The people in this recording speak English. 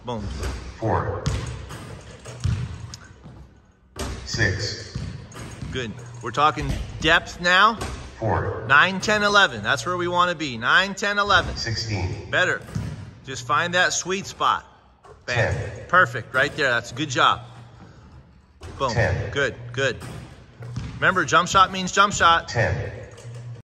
Boom. 4, 6. Good. We're talking depth now. 4, 9, 10, 11. That's where we want to be. 9, 10, 11. 16. Better. Just find that sweet spot. Bam. 10. Perfect. Right there. That's a good job. Boom. 10. Good. Good. Remember, jump shot means jump shot. 10.